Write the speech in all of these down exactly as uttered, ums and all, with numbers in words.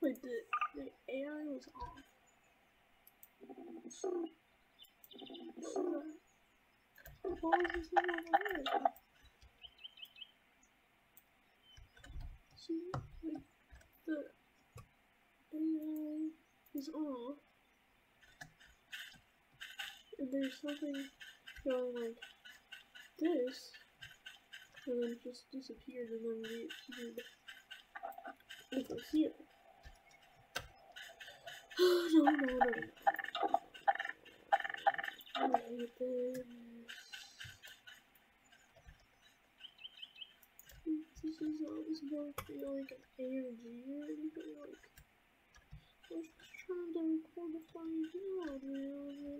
Wait, the, the A I was off. So, so why is this thing over there? See, like, the A I is off. And there's something going like this, and then just disappeared, and then reappeared over here. no, no, no, no. I hate this. This is not supposed to be like an A or G or anything. Like, I was just trying to record a funny video, man.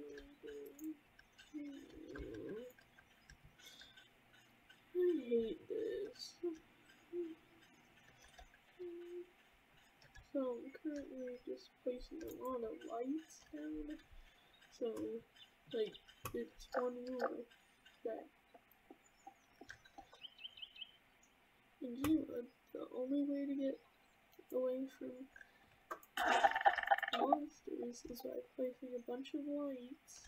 I hate this. So I'm currently just placing a lot of lights down. So, like, it's one rule that in Gmod, the only way to get away from monsters is by placing a bunch of lights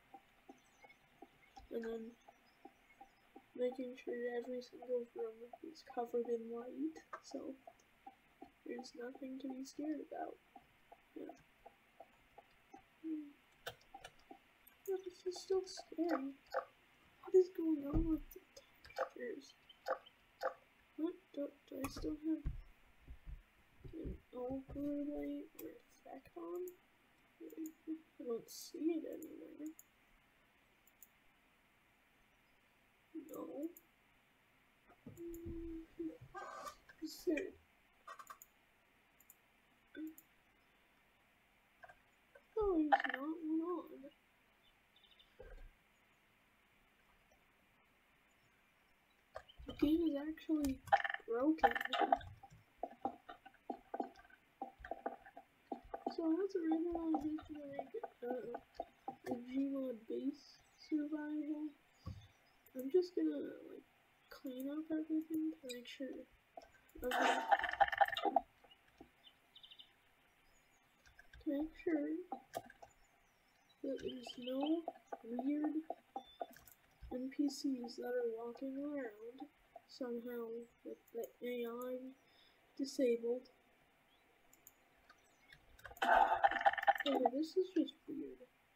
and then making sure every single room is covered in light, so there's nothing to be scared about. Yeah. Hmm. But this is still scary. What is going on with the textures? What? Do, do I still have an overlay or effect on? I don't see it anywhere. No. Is there? Oh, there's not one on. The game is actually broken. So I was originally just gonna make uh, a Gmod base survival. I'm just gonna like clean up everything to make sure. Okay. To make sure that there's no weird N P Cs that are walking around somehow with the A I disabled. Okay, this is just weird.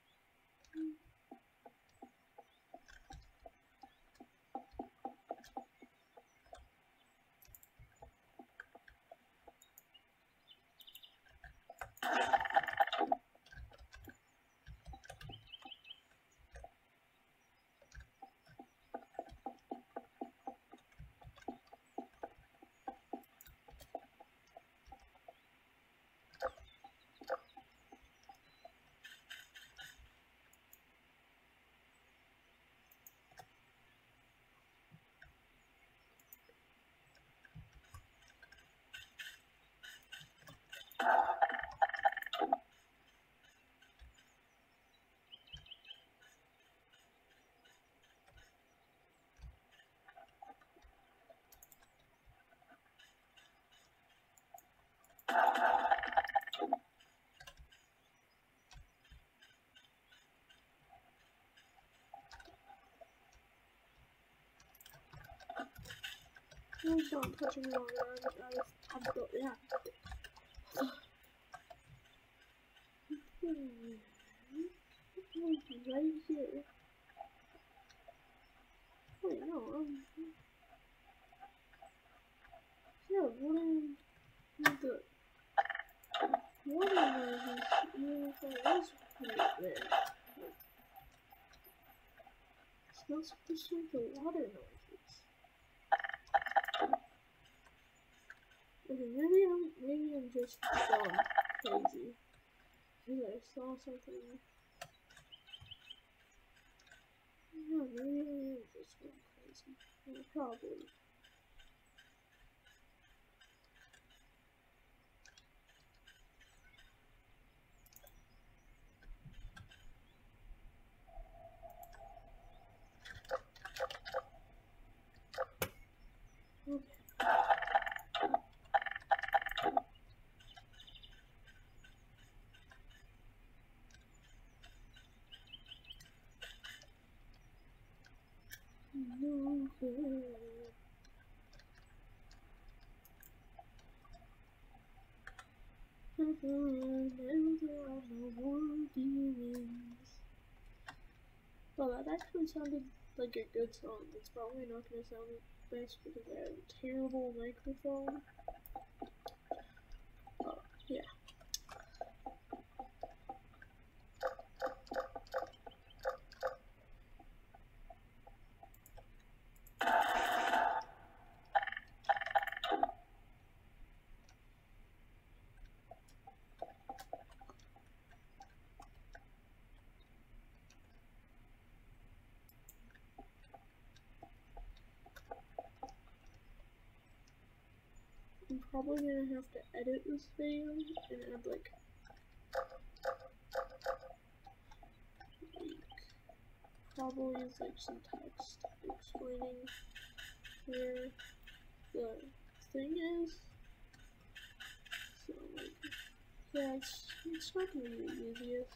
Please don't touch me longer. I was, I was, I yeah. Right here. Wait, no, um. Yeah, what am the. What am I just. You was right there. It's not supposed to make the water noises. Okay, maybe I'm, maybe I'm just going crazy. Because I saw something. Yeah, maybe I am just going crazy. Yeah, probably. Okay. Oh, now there are no more demons. Well, that actually sounded like a good song. It's probably not going to sound best because I have a terrible microphone. Uh, yeah. I'm probably gonna have to edit this video and add like, like probably like some text explaining where the thing is. So like, yeah, it's it's not gonna be the easiest.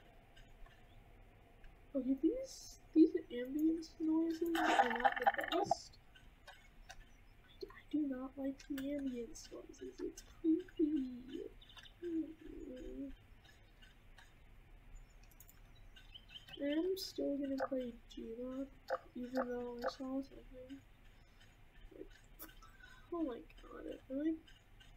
Okay, these these ambient noises are not the best. I do not like the ambience noises, it's creepy. I'm still gonna play Gmod, even though I saw something. Like, oh my god, I feel like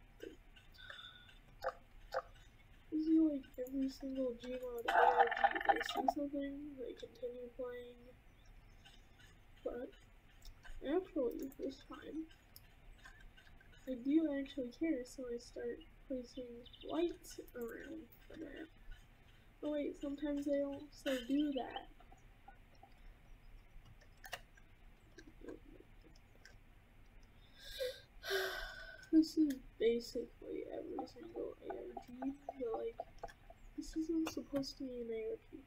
this is like every single Gmod A R G, they see something, they continue playing. But actually, this time, I do actually care, so I start placing lights around the map. Oh wait, sometimes they also do that. This is basically every single A R G, but like, this isn't supposed to be an A R G.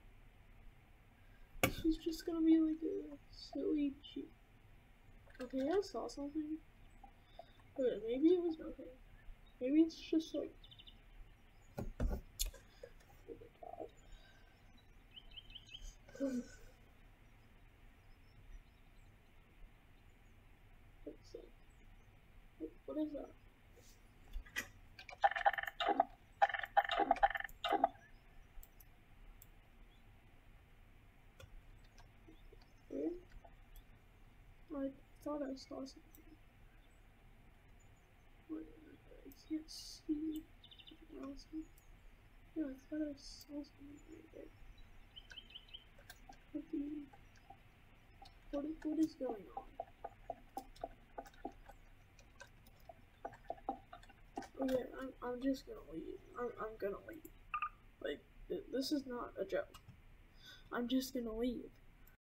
This was just gonna be like a silly cheat. Okay, I saw something. Okay, maybe it was nothing. Maybe it's just like, oh my god. Let's see. What, what is that? Where? I thought I saw something. Wait, I can't see. Awesome. Yeah, I thought I saw something right there. What the... What, what is going on? Oh yeah, I'm, I'm just gonna leave. I'm, I'm gonna leave. Like, th this is not a joke. I'm just gonna leave.